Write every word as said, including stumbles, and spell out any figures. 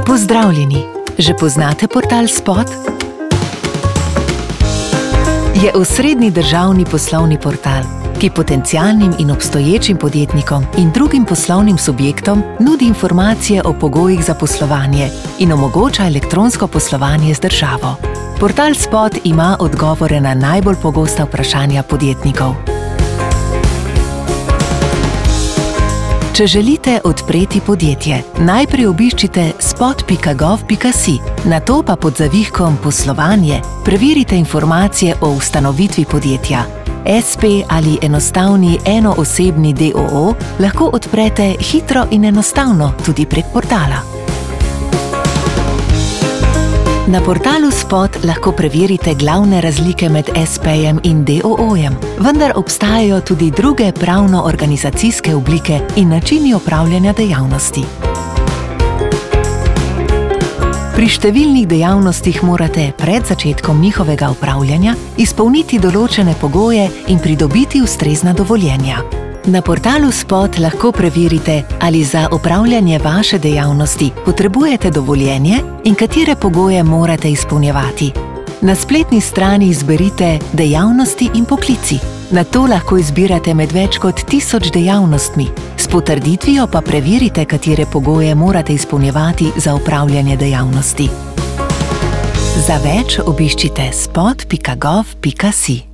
Pozdravljeni! Že poznate portal Spot? Je osrednji državni poslovni portal, ki potencialnim in obstoječim podjetnikom in drugim poslovnim subjektom nudi informacije o pogojih za poslovanje in omogoča elektronsko poslovanje z državo. Portal Spot ima odgovore na najbolj pogosta vprašanja podjetnikov. Če želite odpreti podjetje, najprej obiščite spot pika gov pika si, nato pa pod zavihkom Poslovanje preverite informacije o ustanovitvi podjetja. es pe ali enostavni enoosebni de o o lahko odprete hitro in enostavno tudi prek portala. Na portalu Spot lahko preverite glavne razlike med es pejem in de o ojem, vendar obstajajo tudi druge pravno-organizacijske oblike in načini opravljanja dejavnosti. Pri številnih dejavnostih morate pred začetkom njihovega opravljanja izpolniti določene pogoje in pridobiti ustrezna dovoljenja. Na portalu Spot lahko preverite, ali za opravljanje vaše dejavnosti potrebujete dovoljenje in katere pogoje morate izpolnjevati. Na spletni strani izberite Dejavnosti in poklici. Nato lahko izbirate med več kot tisoč dejavnostmi. S potrditvijo pa preverite, katere pogoje morate izpolnjevati za opravljanje dejavnosti. Za več obiščite spot pika gov pika si.